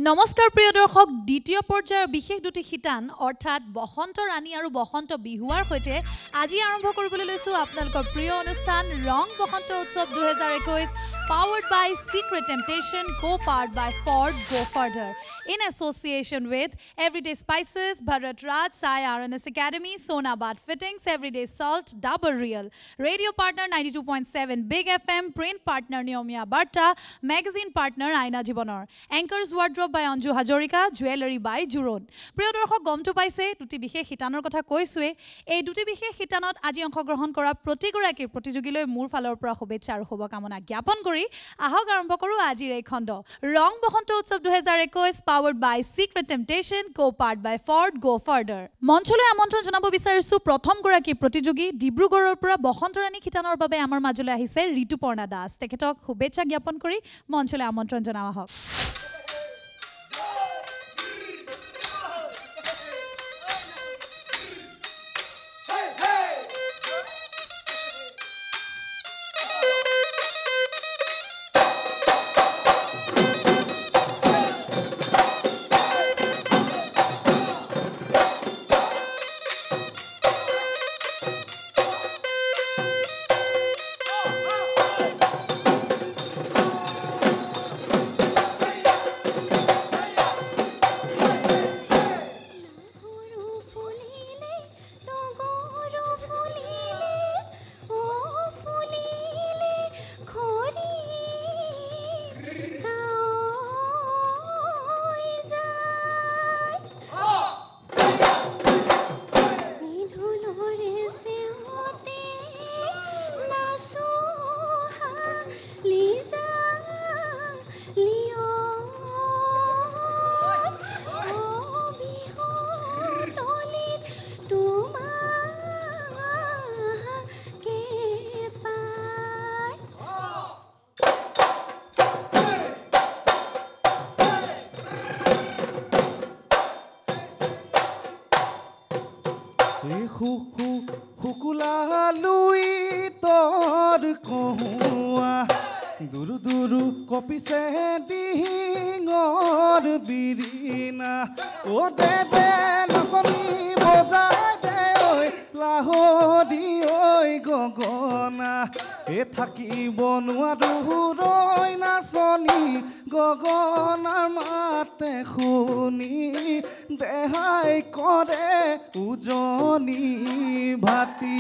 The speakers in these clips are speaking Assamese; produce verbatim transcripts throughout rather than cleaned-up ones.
নমস্কাৰ প্ৰিয় দৰ্শক দ্বিতীয় পৰ্যায়ৰ বিশেষ দুটি শিতান অৰ্থাৎ বসন্ত ৰাণী আৰু বসন্ত বিহুৱাৰ সৈতে আজি আৰম্ভ কৰিবলৈ লৈছো আপোনালোকৰ প্ৰিয় অনুষ্ঠান ৰং বসন্ত উৎসৱ দুই হাজাৰ একৈশ powered by Secret Temptation, co-powered by Ford Go Further in association with Everyday Spices, Bharat Raj, Sai R N S Academy, Sonabad Fittings, Everyday Salt, Double Real, Radio Partner ninety-two point seven Big F M, Print Partner Neomia Barta, Magazine Partner Aina Jibonor, Anchors Wardrobe by Anju Hajorika, Jewelry by Juron. প্ৰিয় দৰ্শক গমটো পাইছে দুটি বিশেষ শিতানৰ কথা কৈছোৱে এই দুটি বিশেষ শিতানত আজি অংশগ্ৰহণ কৰা প্ৰতিগৰাকীৰ প্ৰতিযোগীলৈ মোৰ ফালৰ পৰা শুভেচ্ছা আৰু শুভকামনা জ্ঞাপন কৰি আহক আৰম্ভ কৰো আজিৰ এই খণ্ড ৰং বসন্ত উৎসৱ দুই হাজাৰ একৈশ powered by Secret Temptation, co-powered by Ford Go Further মঞ্চলৈ আমন্ত্ৰণ জনাব বিচাৰিছো প্ৰথম গৰাকী প্ৰতিযোগী ডিব্ৰুগড়ৰ পৰা বসন্ত ৰাণী শিতানৰ বাবে আমাৰ মাজলৈ আহিছে ঋতুপৰ্ণা দাস তেখেতক শুভেচ্ছা জ্ঞাপন কৰি মঞ্চলৈ আমন্ত্ৰণ জনাৱা হওক হুকুলালুই তোর কহুয়া দুরু দুরু কপিছে ডিঙর বিৰিনা ও দে দে নাচনি বজাই দে ঐ লাহৰি ঐ গগনা এ থাকিব নোৱাৰো ৰৈ নাচনি গগনাৰ মাতে শুনি দেহাই কৰে উজনি ভাতি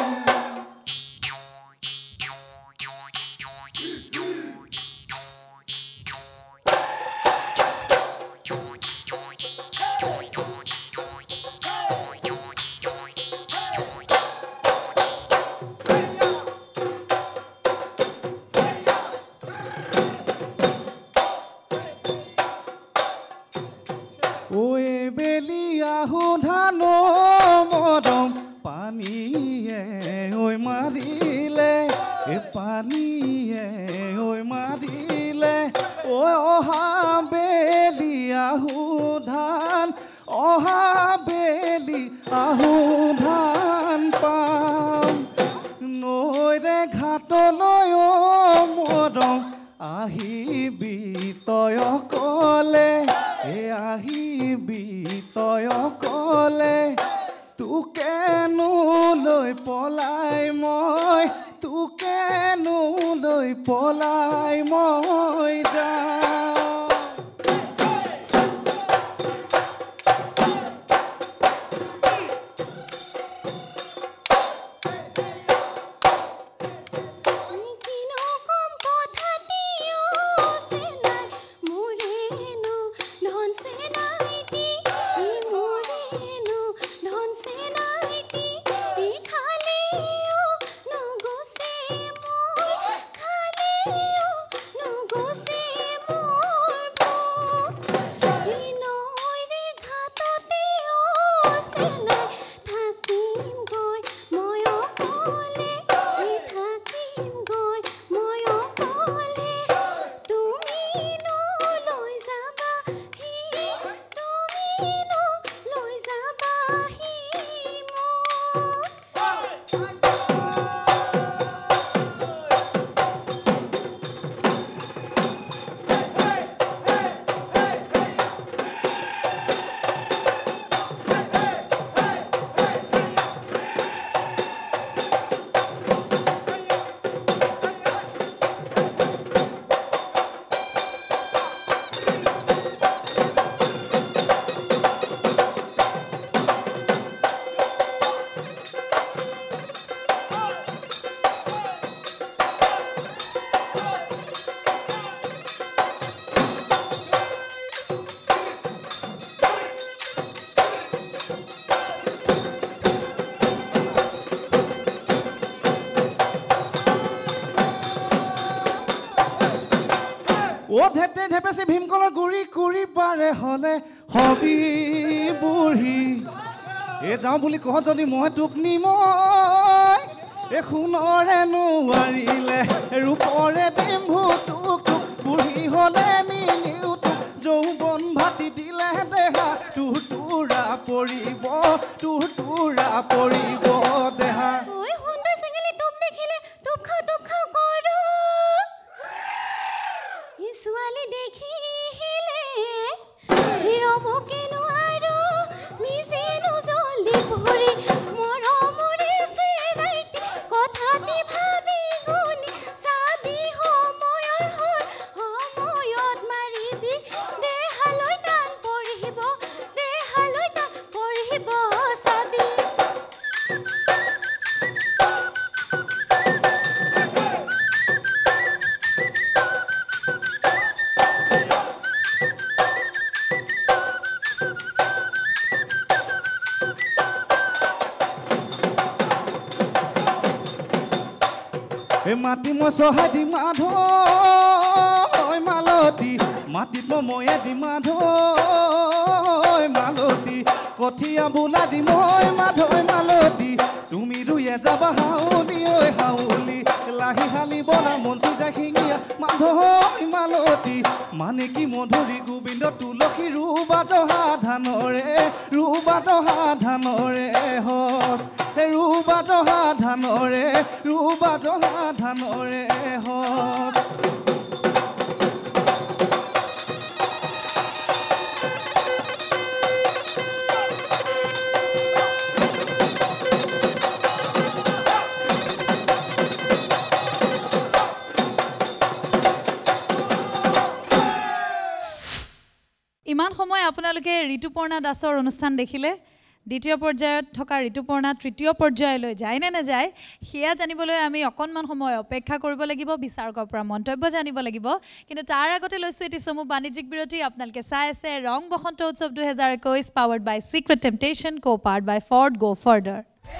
ধানো মৰম পানীয়ে ঐ মাৰিলে এ পানীয়ে ঐ মাৰিলে ঐ অহা বেলি আহু ধান অহা বেলি আহু ধান পাম নৈৰে ঘাটলৈ মৰম আহিবি তই অকলে এ আহিবি তই অকলে তোকেনো লৈ পলাই মই তোকেনো লৈ পলাই মই যাওঁ ধেতে ধেপেচি ভীমকলৰ গুৰি কুৰি পাৰে হ'লে হবি বুঢ়ী এ যাওঁ বুলি কহ যদি মই তোক নিময় এ সোণৰে নোৱাৰিলে ৰূপৰে দিম ভুতুক বুঢ়ী হ'লে নিনিও তোক যৌৱন ভাতি দিলে দেহা তোৰ তোৰা পৰিব তোৰ তোৰা পৰিব দেহা ওই হুন্দা চেঙেলি টপ দেখিলে টপ খাও টপ খাও কৰো ই ছোৱালী দেখিলে ৰব কেনো আৰু নিজে নো জলদি পৰি মৰমৰে চেৰাইতি কথাটি ভাবি গুনি চাবি সময়ৰ হৰ সময়ত মাৰিবি দেহালৈ টান পৰিব দেহালৈ টান পৰিব চাবি এ মাটি মই চহাই দি মাধ মালতী মাটিত ময়ে দি মাধ মালতী কঠীয়া বোলা দি মই মাধৈ মালতী তুমি ৰুয়ে যাবা হাউলি ঐ হাউলি লাহি হালি বলা মঞ্চি যায় শিঙিয়া মাধৈ মালতী মানে কি মধুৰী গোবিন্দ তুলসী ৰুবা জহা ধানৰে ৰুবা জহা ধানৰে হস ৰুবা জহা ধানৰে ৰুবা জহা ধানৰে হস ইমান সময় আপোনালোকে ঋতুপৰ্ণা দাসৰ অনুষ্ঠান দেখিলে দ্বিতীয় পৰ্যায়ত থকা ঋতুপৰ্ণা তৃতীয় পৰ্যায়লৈ যায় নে নাযায় সেয়া জানিবলৈ আমি অকণমান সময় অপেক্ষা কৰিব লাগিব বিচাৰকৰ পৰা মন্তব্য জানিব লাগিব কিন্তু তাৰ আগতে লৈছোঁ এটি চমু বাণিজ্যিক বিৰতি আপোনালোকে চাই আছে ৰং বসন্ত উৎসৱ দুহেজাৰ একৈছ powered by secret temptation co powered by Ford go further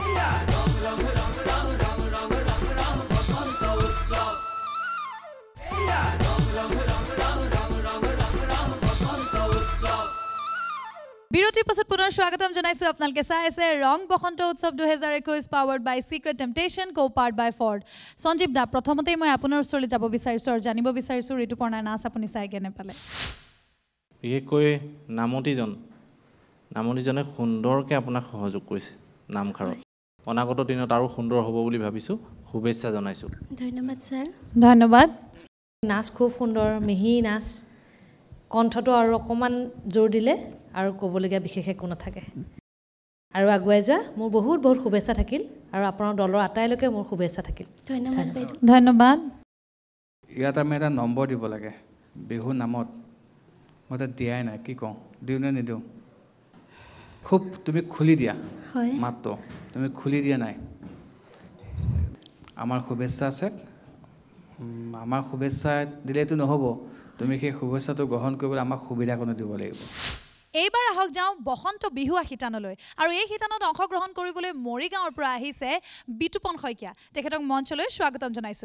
বিৰতিৰ পাছত পুনৰ স্বাগতম জনাইছোঁ আপোনালোকে চাই আছে ৰং বসন্ত উৎসৱ দুহেজাৰ একৈছ powered by secret temptation co powered by Ford Sanjeev da প্ৰথমতেই মই আপোনাৰ ওচৰলৈ যাব বিচাৰিছোঁ আৰু জানিব বিচাৰিছোঁ ঋতুপৰ্ণাৰ নাচ আপুনি চাই কেনে পালে বিশেষকৈ নামতিজন নামতিজনে সুন্দৰকৈ আপোনাক সহযোগ কৰিছে নামখাৰত অনাগত দিনত আৰু সুন্দৰ হ'ব বুলি ভাবিছোঁ শুভেচ্ছা জনাইছোঁ ধন্যবাদ স্যাৰ ধন্যবাদ নাচ খুব সুন্দৰ মিহি নাচ কণ্ঠটো আৰু অকণমান জোৰ দিলে আৰু ক'বলগীয়া বিশেষ একো নাথাকে আৰু আগুৱাই যোৱা মোৰ বহুত বহুত শুভেচ্ছা থাকিল আৰু আপোনাৰ দলৰ আটাইলৈকে মোৰ শুভেচ্ছা থাকিল ধন্যবাদ বাইদেউ ধন্যবাদ ইয়াত আমি এটা নম্বৰ দিব লাগে বিহু নামত মই তাত দিয়াই নাই কি কওঁ দিওঁ নে নিদিওঁ খুব তুমি খুলি দিয়া হয় মাতটো তুমি খুলি দিয়া নাই আমাৰ শুভেচ্ছা আছে আমাৰ শুভেচ্ছা দিলেতো নহ'ব তুমি সেই শুভেচ্ছাটো গ্ৰহণ কৰিবলৈ আমাক সুবিধাকণো দিব লাগিব এইবাৰ আহক যাওঁ বসন্ত বিহুৱা শিতানলৈ আৰু এই শিতানত অংশগ্ৰহণ কৰিবলৈ মৰিগাঁৱৰ পৰা আহিছে বিতুপন শইকীয়া তেখেতক মঞ্চলৈ স্বাগতম জনাইছোঁ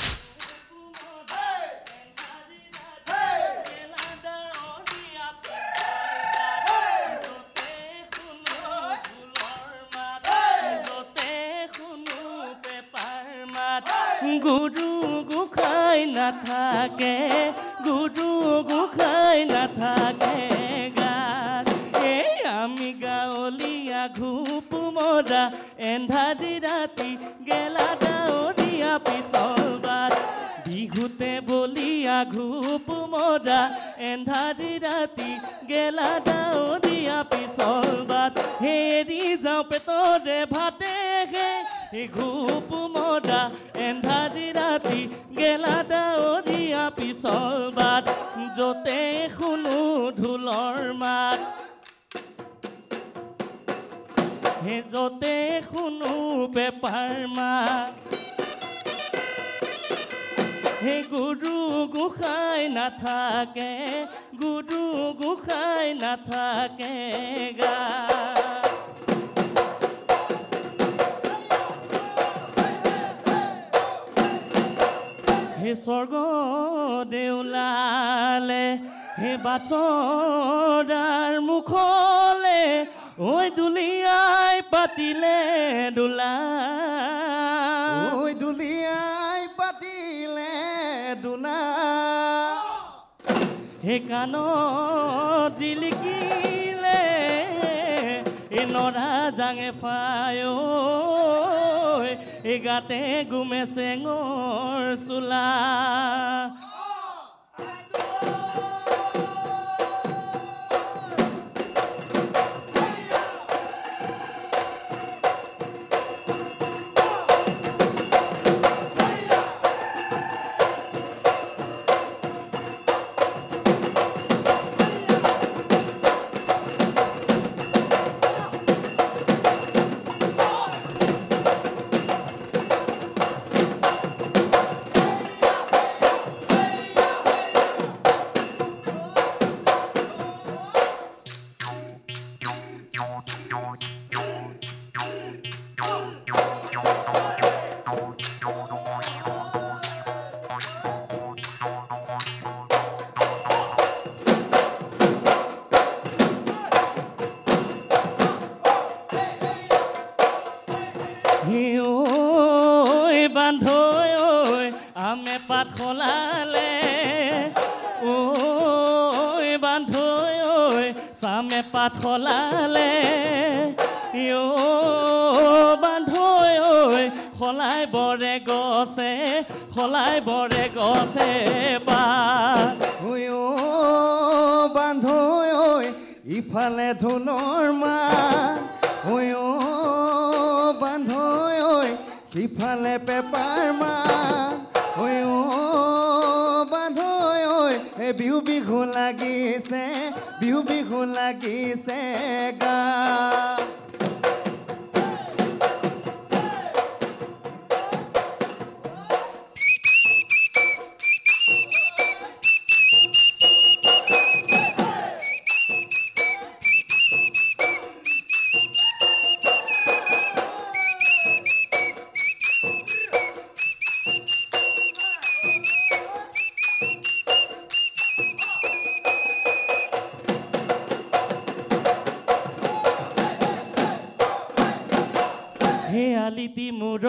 গুৰু গোসাঁই নাথাকে গুৰু গোসাঁই নাথাকে গাত এই আমি গাঁৱলীয়া ঘূপ মৰা এন্ধাৰি ৰাতি গেলা ডাৱৰীয়া পিছল বাট বিহুতে বলিয়া ঘূপ মৰা এন্ধাৰি ৰাতি গেলা ডাৱৰীয়া পিছল বাট হেৰি যাওঁ পেটৰে ভাতে হে ঘূপ মৰা এন্ধাৰি ৰাতি গেলা ডাৱৰীয়া পিছল বাট য'তে শুনো ঢোলৰ মাত হে য'তে শুনো পেপাৰ মাত হে গুৰু গোসাঁই নাথাকে গুৰু গোসাঁই নাথাকে গা হে স্বৰ্গ দেউলালে হে বাচৰাৰ মুখলে ঐ দুলিয়াই পাতিলে দোলা ঐ দুলিয়াই পাতিলে দোলা হে কাণত জিলিকিলে এ নৰা জাঙে ফায় এ গাতে গুমে চেঙৰ চোলা পাত খলালে ইও বান্ধৈ ঐ খলাই বৰে গছে খলাই বৰে গছে পাত ঐ ও বান্ধৈ ঐ ইফালে ধুনৰ মাত ঐ ও বান্ধৈ ঐ সিফালে পেপাৰ মাত ঐ ও বান্ধৈ ঐ এ বিহু বিহু লাগিছে বিহু বিহু লাগিছে গা আলিতি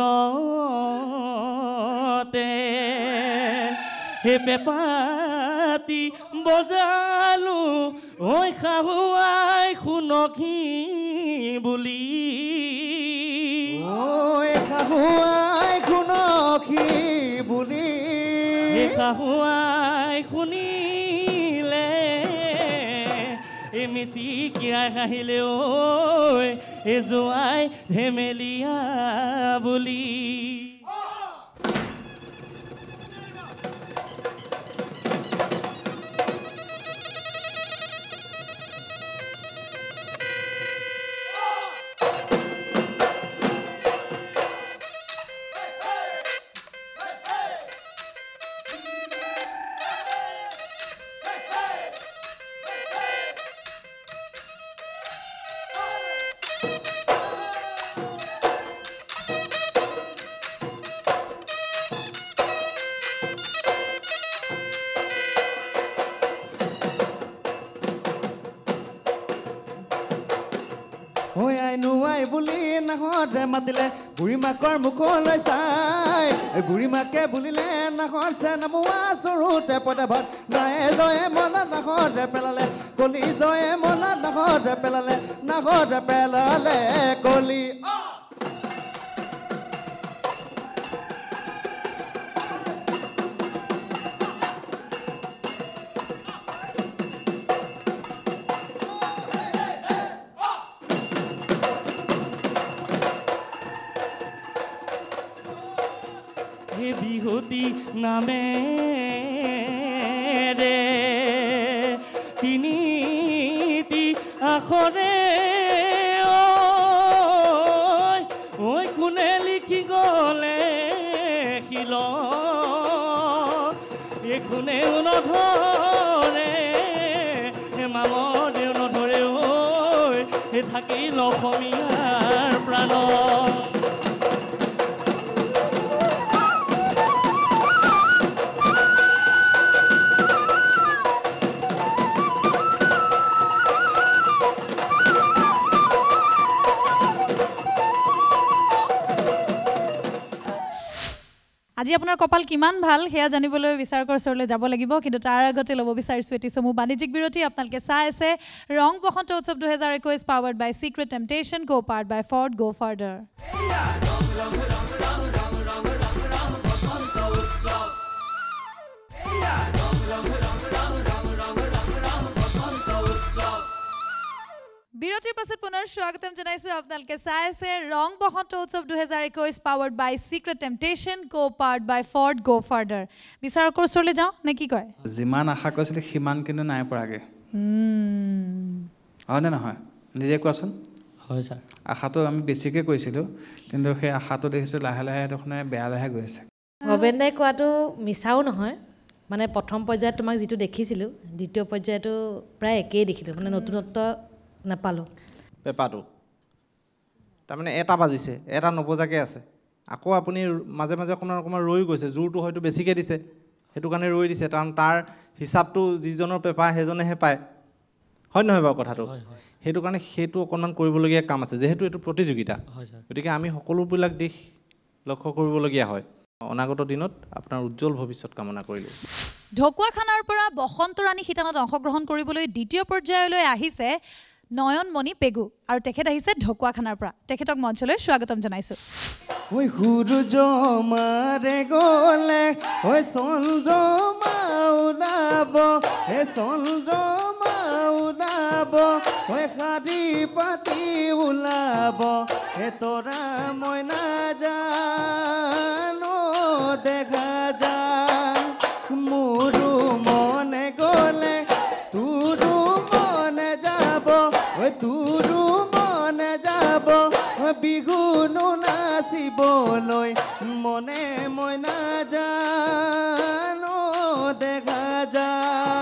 মূৰতে হে পেপাতি বজালো ঐ খাহুৱাই শুনকি বুলি ঐ খাহুৱাই শুনকি বুলি হে খাহুৱাই শুনিলে এ মিচিকিয়াই হাঁহিলে ঐ এ জোৱাই ধেমেলীয়া বুলি নাহৰে মাতিলে বুঢ়ী মাকৰ মুখলৈ চাই বুঢ়ী মাকে বুলিলে নাহৰ চে নামোৱা চৰুতে পদে ভাত নায়ে জয়ে মনত নাহৰে পেলালে কলি জয়ে মনত নাহৰে পেলালে নাহৰে পেলালে কলি বিহুতি নামে ৰে তিনিটি আখৰে ঐ কোনে লিখি গলে শিল এই কোনেও নধৰে মামদেও নধৰে ঐ থাকিল অসমীয়াৰ প্ৰাণ আজি আপোনাৰ কপাল কিমান ভাল সেয়া জানিবলৈ বিচাৰকৰ ওচৰলৈ যাব লাগিব কিন্তু তাৰ আগতে ল'ব বিচাৰিছোঁ এটি চমু বাণিজ্যিক বিৰতি আপোনালোকে চাই আছে ৰং বসন্ত উৎসৱ দুহেজাৰ একৈছ powered by secret temptation co powered by Ford go further বিৰতিৰ পাছত পুনৰ স্বাগতম জনাইছোঁ আপোনালোকে চাই আছে ৰং বসন্ত উৎসৱ দুহেজাৰ একৈছ powered by secret temptation co powered by Ford go further বিচাৰকৰ ওচৰলৈ যাওঁ নে কি কয় যিমান আশা কৰিছিলোঁ সিমান কিন্তু নাই পৰাগে হয়নে নহয় নিজে কোৱাচোন হয় ছাৰ আশাটো আমি বেছিকৈ কৰিছিলোঁ কিন্তু সেই আশাটো দেখিছোঁ লাহে লাহে দেখোন বেয়া লাহে গৈ আছে ভৱেন দাই কোৱাটো মিছাও নহয় মানে প্ৰথম পৰ্যায়ত তোমাক যিটো দেখিছিলোঁ দ্বিতীয় পৰ্যায়তো প্ৰায় একেই দেখিলোঁ মানে নতুনত্ব নাপালোঁ পেপাটো তাৰমানে এটা বাজিছে এটা নবজাকৈ আছে আকৌ আপুনি মাজে মাজে অকণমান অকণমান ৰৈ গৈছে জোৰটো হয়তো বেছিকৈ দিছে সেইটো কাৰণে ৰৈ দিছে কাৰণ তাৰ হিচাপটো যিজনৰ পেপা সেইজনেহে পায় হয় নহয় বাৰু কথাটো সেইটো কাৰণে সেইটো অকণমান কৰিবলগীয়া কাম আছে যিহেতু এইটো প্ৰতিযোগিতা গতিকে আমি সকলোবিলাক দিশ লক্ষ্য কৰিবলগীয়া হয় অনাগত দিনত আপোনাৰ উজ্জ্বল ভৱিষ্যত কামনা কৰিলোঁ ঢকুৱাখানাৰ পৰা বসন্ত ৰাণী শিতানত অংশগ্ৰহণ কৰিবলৈ দ্বিতীয় পৰ্যায়লৈ আহিছে নয়নমণি পেগু আৰু তেখেত আহিছে ঢকুৱাখানাৰ পৰা তেখেতক মঞ্চলৈ স্বাগতম জনাইছোঁ ওই সূৰ্য মাৰে গ'লে ওই চন্দ্ৰমা ওলাব হে চন্দ্ৰমা ওলাব ওই শাৰী পাতি ওলাব হে তৰা মই নাজানো দেখা যা মোৰো মনে গ'লে তোৰো মনে যাব ওই তোৰো মনে যাব বিহুনো নাচিবলৈ মনে মই নাজানো দেখা যা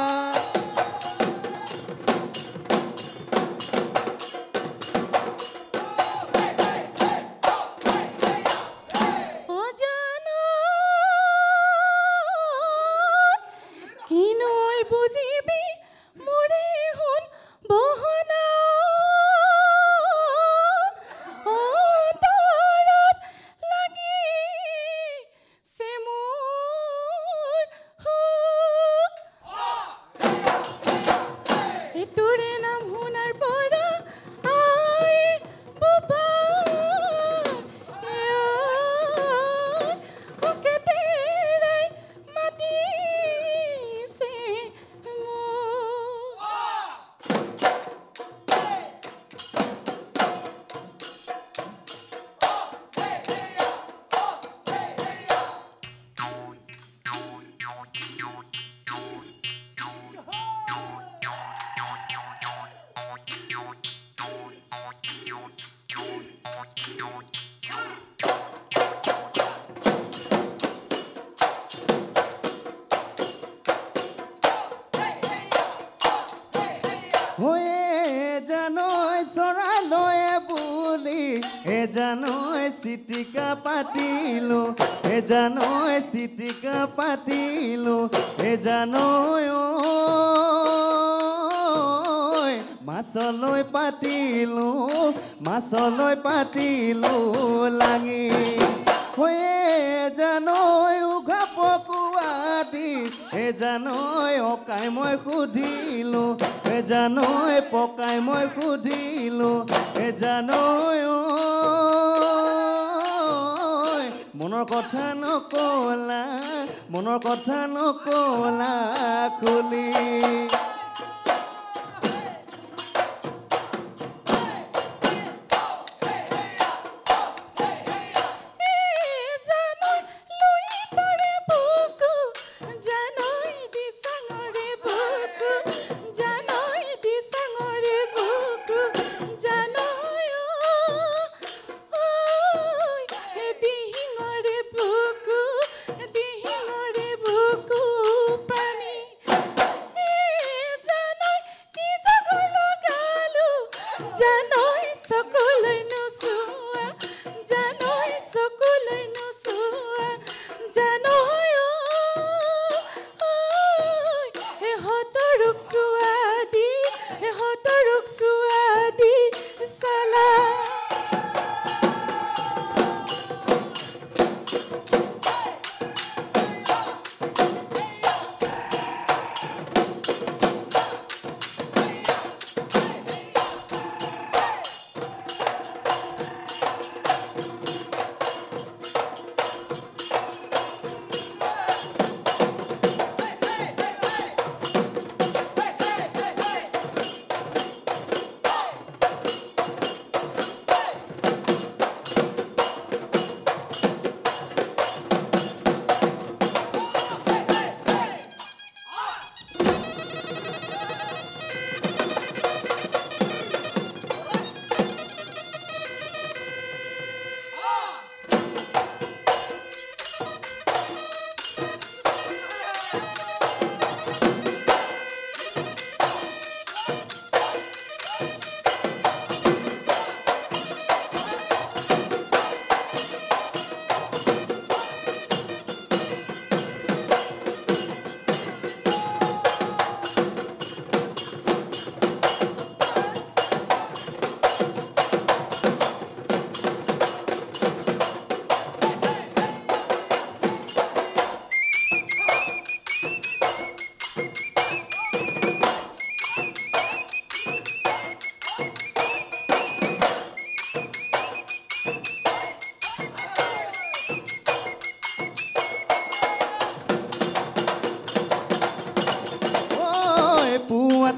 জানৈ চিটিকা পাতিলো হে জানৈ চিটিকা পাতিলো হে জানৈ মাছলৈ পাতিলো মাছলৈ পাতিলো লাগি হৈয়ে জানৈ উঘা পকুৱা দি হে জানৈ অকাই মই সুধিলো হে জানৈ পকাই মই সুধিলো হে জানৈ মনৰ কথা নকলা মনৰ কথা নকলা খুলি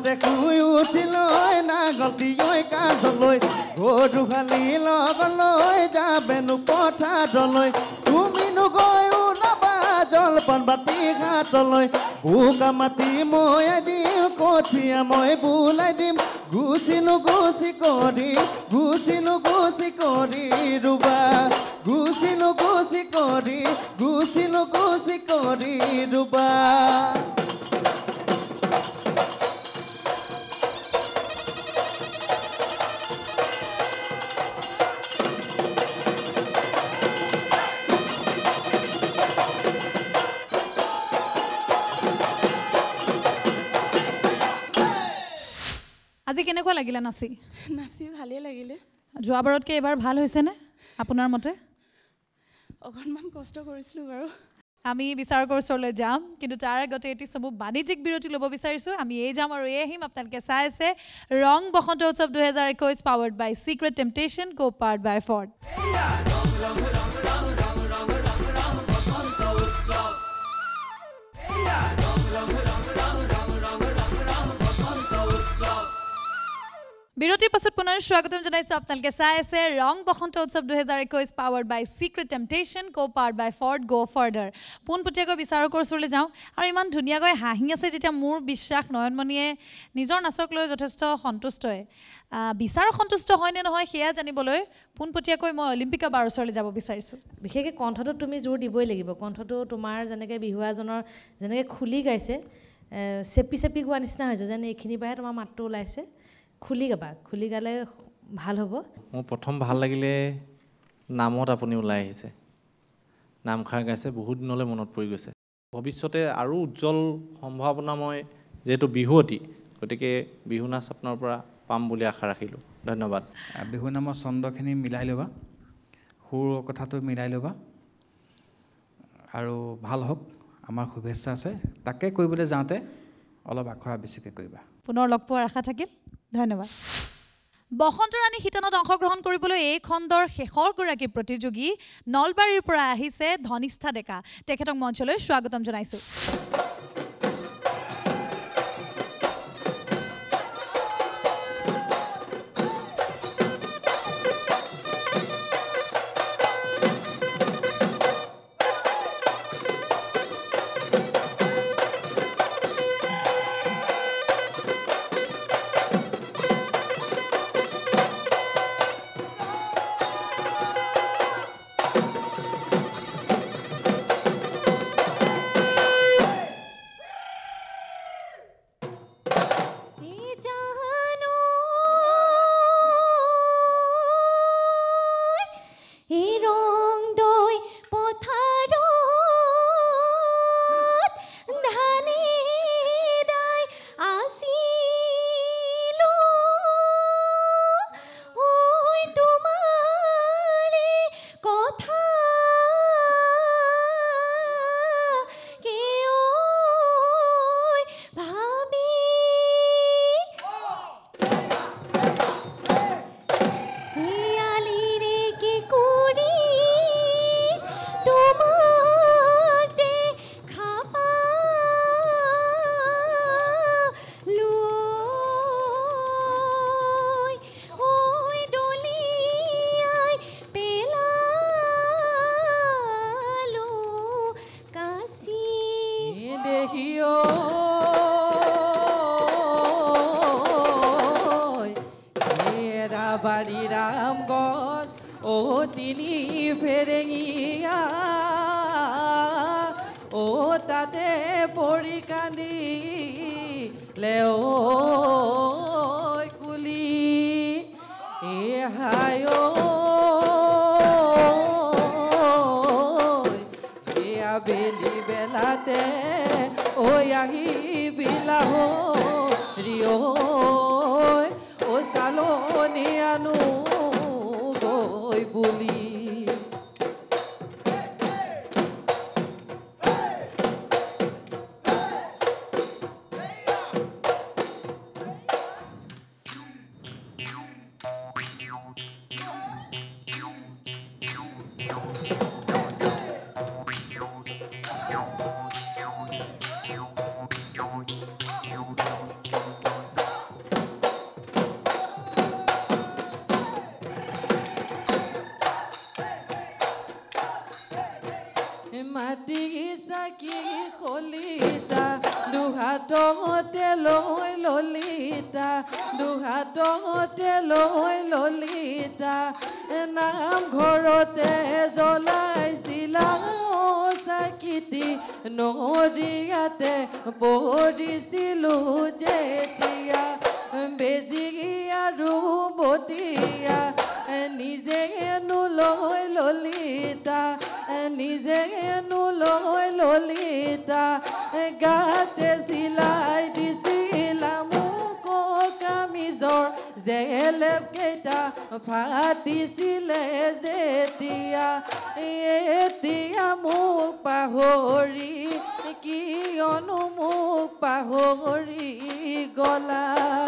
ৰাতিপুৱাতে শুই উঠিলৈ নাগলটিলৈ কাষলৈ গৰুহালি লগলৈ যাবেনো পথাৰলৈ তুমি নগৈ ওলাবা জলপান বাতি ঘাটলৈ বোকা মাটি মই দিম কঠীয়া মই বোলাই দিম গুচিনো গুচি কৰি গুচিনো গুচি কৰি ৰুবা গুচিনো গুচি কৰি গুচিনো গুচি কৰি ৰুবা আজি কেনেকুৱা লাগিলে নাচি নাচি ভালেই লাগিলে যোৱাবাৰতকৈ এবাৰ ভাল হৈছেনে আপোনাৰ মতে অকণমান কষ্ট কৰিছিলোঁ বাৰু আমি বিচাৰকৰ ওচৰলৈ যাম কিন্তু তাৰ আগতে এটি চমু বাণিজ্যিক বিৰতি ল'ব বিচাৰিছোঁ আমি এই যাম আৰু এই আহিম আপোনালোকে চাই আছে ৰং বসন্ত উৎসৱ দুহেজাৰ একৈছ powered by secret temptation co powered by Ford বিৰতিৰ পাছত পুনৰ স্বাগতম জনাইছোঁ আপোনালোকে চাই আছে ৰং বসন্ত উৎসৱ দুহেজাৰ একৈছ powered by secret temptation co powered by Ford go' further পোনপটীয়াকৈ বিচাৰকৰ ওচৰলৈ যাওঁ আৰু ইমান ধুনীয়াকৈ হাঁহি আছে যেতিয়া মোৰ বিশ্বাস নয়নমণিয়ে নিজৰ নাচক লৈ যথেষ্ট সন্তুষ্টই বিচাৰক সন্তুষ্ট হয় নে নহয় সেয়া জানিবলৈ পোনপটীয়াকৈ মই অলিম্পিকা বাৰ ওচৰলৈ যাব বিচাৰিছোঁ বিশেষকৈ কণ্ঠটোত তুমি জোৰ দিবই লাগিব কণ্ঠটো তোমাৰ যেনেকৈ বিহুৱাজনৰ যেনেকৈ খুলি গাইছে চেপি চেপি গোৱা নিচিনা হৈছে যেন এইখিনিৰ পৰাহে তোমাৰ মাতটো ওলাইছে খুলি গাবা খুলি গালে ভাল হ'ব মোৰ প্ৰথম ভাল লাগিলে নামত আপুনি ওলাই আহিছে নামখাৰ গাইছে বহুত দিনলৈ মনত পৰি গৈছে ভৱিষ্যতে আৰু উজ্জ্বল সম্ভাৱনাময় যিহেতু বিহুৱতী গতিকে বিহু নাচ আপোনাৰ পৰা পাম বুলি আশা ৰাখিলোঁ ধন্যবাদ বিহু নামৰ ছন্দখিনি মিলাই ল'বা সুৰৰ কথাটো মিলাই ল'বা আৰু ভাল হওক আমাৰ শুভেচ্ছা আছে তাকে কৰিবলৈ যাওঁতে অলপ আখৰা বেছিকৈ কৰিবা পুনৰ লগ পোৱাৰ আশা থাকিল ধন্যবাদ বসন্ত ৰাণী শিতানত অংশগ্ৰহণ কৰিবলৈ এই খণ্ডৰ শেষৰ গৰাকী প্ৰতিযোগী নলবাৰীৰ পৰা আহিছে ধনিষ্ঠা ডেকা তেখেতক মঞ্চলৈ স্বাগতম জনাইছোঁ মাটি চাকি খলিতা দুহাততে লৈ ললিতা দুহাততে লৈ ললিতা নামঘৰতে জ্বলাইছিলা চাকিটি নদীয়াতে পৰিছিলো যেতিয়া বেজি আৰু বতিয়া নিজে লৈ ললিতা নিজে লৈ ললিতা গাতে চিলাই দিছিলা মোক কামিজৰ জেলেপ কেইটা ফাটিছিলে যেতিয়া এতিয়া মোক পাহৰি কিয়নো মোক পাহৰি গলা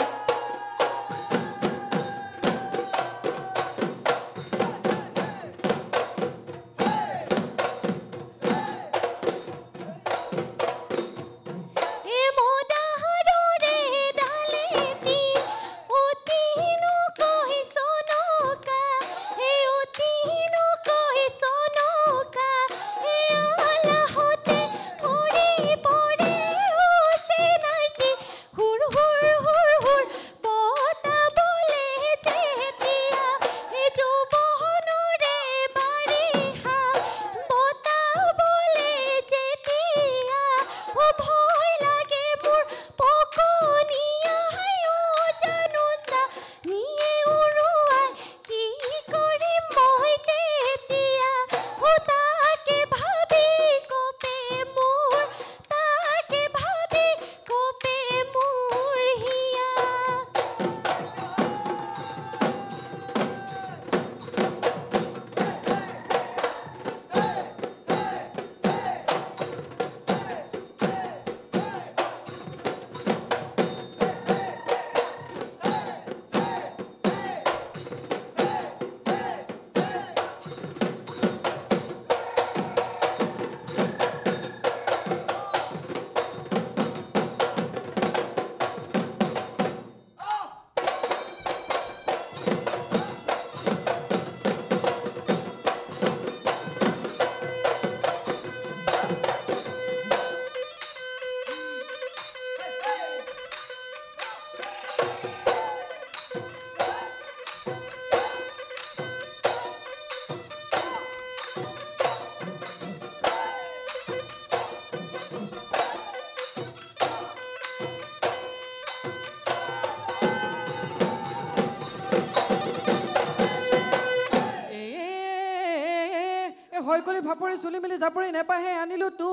হৈকলি ভাপৰি চুলি মিলি জাপৰি নেপাহে আনিলো তো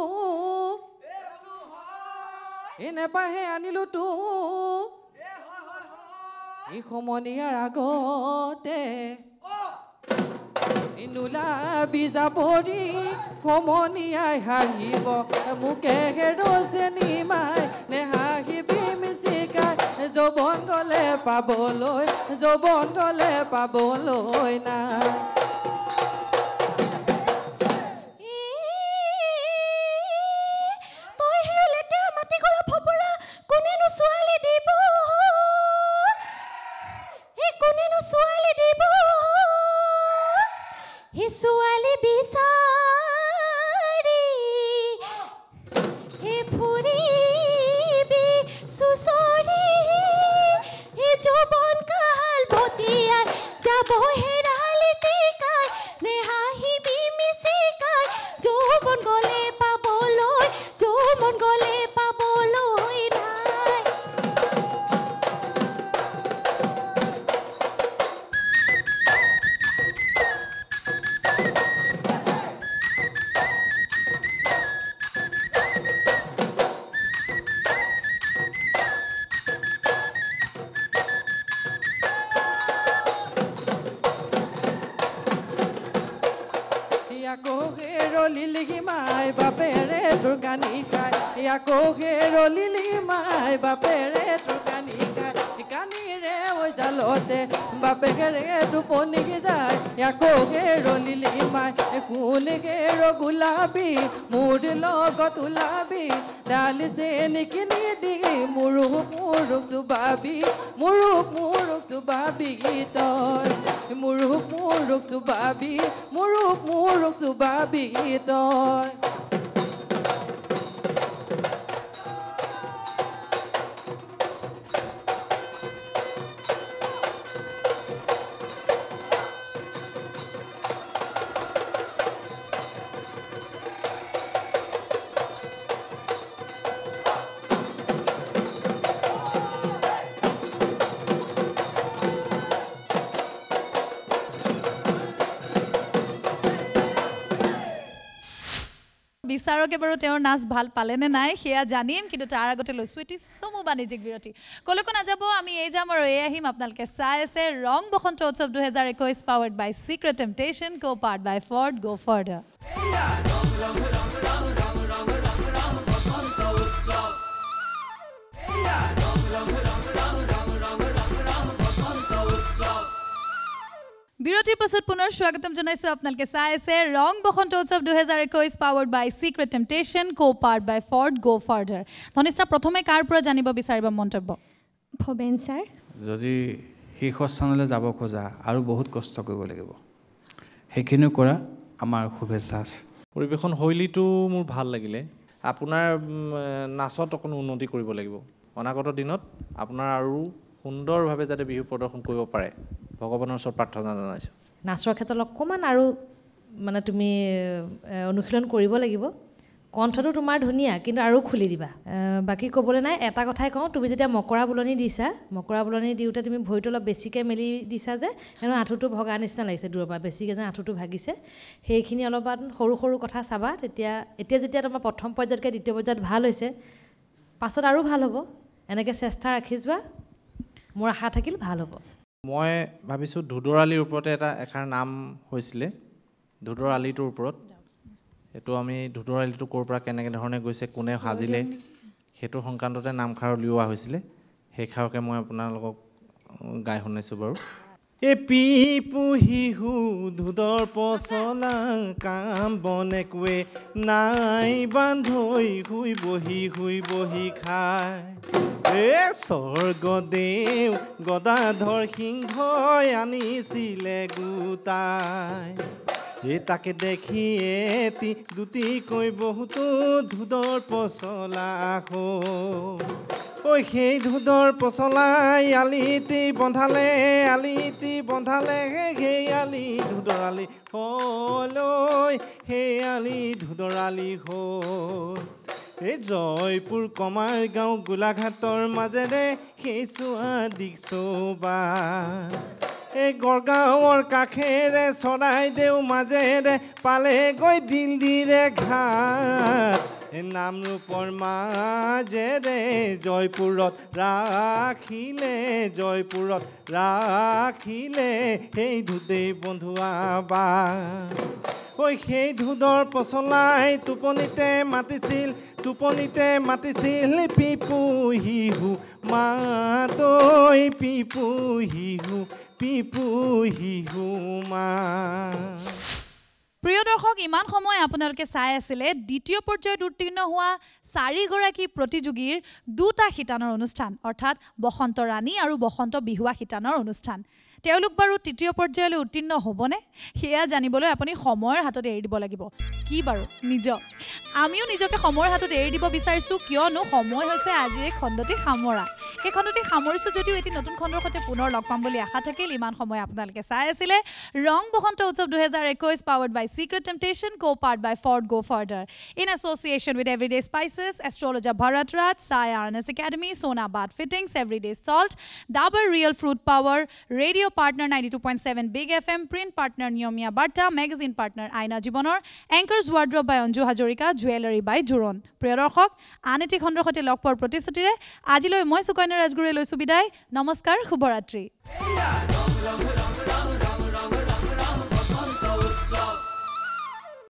এ নেপাহে আনিলো তো এই সমনীয়াৰ আগতে নোলাবি জাপৰি সমনীয়াই হাঁহিব মোকে ৰছে নিমাই নে হাঁহিবি মিচিকাই যৌৱন গলে পাবলৈ যৌৱন গলে পাবলৈ নাই ছোৱালী বিচাৰি হে ফুৰিবি সুচৰি হে যৌৱন কাল বতিয়াই যাব হেৰালি টিকাই নে হাঁহিবি মিচিকাই যৌৱন গলে পাবলৈ যৌৱন গলে পাবলৈ নাই লিলি মাই বাপেৰে তোৰ কানি খাই ইয়াকো ৰলি মাই বাপেৰে তোৰ কানি খাই কানিৰে ঐ জালতে বাপেৰে টোপনি যায় ইয়াকো ৰলি মাই কোন ৰ গোলাবী মোৰ লগত ওলাবি ঢালিছে নিকিনি দি মুৰুখ মুৰুখ চুবাবি মুৰুখ মুৰুখ চুবাবি তই মুৰুখ মুৰুখ চুবাবি মুৰুখ মুৰুখ চুবাবি তই বিচাৰকে বাৰু তেওঁৰ নাচ ভাল পালেনে নাই সেয়া জানিম কিন্তু তাৰ আগতে লৈছোঁ এটি চমু বাণিজ্যিক বিৰতি কলৈকো নাযাব আমি এই যাম আৰু এই আহিম আপোনালোকে চাই আছে ৰং বসন্ত উৎসৱ দুহেজাৰ একৈছ powered by secret temptation co powered by Ford go further বিৰতিৰ পাছত পুনৰ স্বাগতম জনাইছোঁ আপোনালোকে চাই আছে ৰং বসন্ত উৎসৱ দুহেজাৰ একৈছ powered by secret temptation co powered by Ford go further Dhanishtha প্ৰথমে কাৰ পৰা জানিব বিচাৰিবা মন্তব্য ভৱেন ছাৰ যদি শীৰ্ষস্থানলৈ যাব খোজা আৰু বহুত কষ্ট কৰিব লাগিব সেইখিনি কৰা আমাৰ শুভেচ্ছা আছে পৰিৱেশন শৈলীটো মোৰ ভাল লাগিলে আপোনাৰ নাচত অকণ উন্নতি কৰিব লাগিব অনাগত দিনত আপোনাৰ আৰু সুন্দৰভাৱে যাতে বিহু প্ৰদৰ্শন কৰিব পাৰে ভগৱানৰ ওচৰত প্ৰাৰ্থনা জনাইছোঁ নাচৰ ক্ষেত্ৰত অকণমান আৰু মানে তুমি অনুশীলন কৰিব লাগিব কণ্ঠটো তোমাৰ ধুনীয়া কিন্তু আৰু খুলি দিবা বাকী ক'বলৈ নাই এটা কথাই কওঁ তুমি যেতিয়া মকৰা বুলনি দিছা মকৰা বুলনি দিওঁতে তুমি ভৰিটো অলপ বেছিকৈ মেলি দিছা যে হেনো আঁঠুটো ভগা নিচিনা লাগিছে দূৰৰ পৰা বেছিকৈ যেন আঁঠুটো ভাগিছে সেইখিনি অলপমান সৰু সৰু কথা চাবা তেতিয়া এতিয়া যেতিয়া তোমাৰ প্ৰথম পৰ্যায়তকৈ দ্বিতীয় পৰ্যায়ত ভাল হৈছে পাছত আৰু ভাল হ'ব এনেকৈ চেষ্টা ৰাখি যোৱা মোৰ আশা থাকিল ভাল হ'ব মই ভাবিছোঁ ধুদৰ আলিৰ ওপৰতে এটা এষাৰ নাম হৈছিলে ধুদৰ আলিটোৰ ওপৰত এইটো আমি ধুদৰ আলিটো ক'ৰ পৰা কেনেকৈ ধৰণে গৈছে কোনে সাজিলে সেইটো সংক্ৰান্ততে নামষাৰ উলিওৱা হৈছিলে সেইষাৰকে মই আপোনালোকক গাই শুনাইছোঁ বাৰু এ পি পুহিহু ধুদৰ পচলা কাম বন একোৱে নাই বান্ধৈ শুই বহি শুই বহি খায় এ স্বৰ্গদেউ গদাধৰ সিংহই আনিছিলে গোটাই এ তাকে দেখি এটি দুটিকৈ বহুতো ধুদৰ পচলা ঐ সেই ধুদৰ পচলাই আলিটি বন্ধালে আলিটি বন্ধালে সেই আলি ধুদৰ আলি হলৈ সেই আলি ধুদৰ আলি হ'ল এই জয়পুৰ কমাৰ গাঁও গোলাঘাটৰ মাজেৰে সেই চোৱা দিশচৌবা এই গড়গাঁৱৰ কাষেৰে চৰাইদেউ মাজেৰে পালেগৈ দিল্লীৰে ঘাট এই নামৰূপৰ মাজেৰে জয়পুৰত ৰাখিলে জয়পুৰত ৰাখিলে সেই ধুদেই বন্ধুৱা বা ঐ সেই ধুদৰ পচলাই টোপনিতে মাতিছিল টোপনিতে মাতিছিল পিপু হিহু মাতৈ পিপু হিহু পিপু হিহু মা প্ৰিয় দৰ্শক ইমান সময় আপোনালোকে চাই আছিলে দ্বিতীয় পৰ্যায়ত উত্তীৰ্ণ হোৱা চাৰিগৰাকী প্ৰতিযোগীৰ দুটা শিতানৰ অনুষ্ঠান অৰ্থাৎ বসন্ত ৰাণী আৰু বসন্ত বিহুৱা শিতানৰ অনুষ্ঠান তেওঁলোক বাৰু তৃতীয় পৰ্যায়লৈ উত্তীৰ্ণ হ'বনে সেয়া জানিবলৈ আপুনি সময়ৰ হাতত এৰি দিব লাগিব কি বাৰু নিজক আমিও নিজকে সময়ৰ হাতত এৰি দিব বিচাৰিছোঁ কিয়নো সময় হৈছে আজিৰ এই খণ্ডটি সামৰা এই খণ্ডটি সামৰিছোঁ যদিও এটি নতুন খণ্ডৰ সৈতে পুনৰ লগ পাম বুলি আশা থাকিল ইমান সময় আপোনালোকে চাই আছিলে ৰং বসন্ত উৎসৱ দুহেজাৰ একৈছ powered by secret temptation co powered by Ford go further in association with Everyday Spices astrologer Bharat Raj Sai R N S academy Sona bath fittings Everyday Salt Dabur Real Fruit Power radio' partner ninety two point seven Big F M print partner Niyomiya Barta magazine partner Aaina জীৱনৰ anchors wardrobe by Anju Hazarika jewellery by Joron প্ৰিয় দৰ্শক আন এটি খণ্ডৰ সৈতে লগ পোৱাৰ প্ৰতিশ্ৰুতিৰে আজিলৈ মই সুকন্যা ৰাজগুৰুৱে লৈছোঁ বিদায় নমস্কাৰ শুভৰাত্ৰি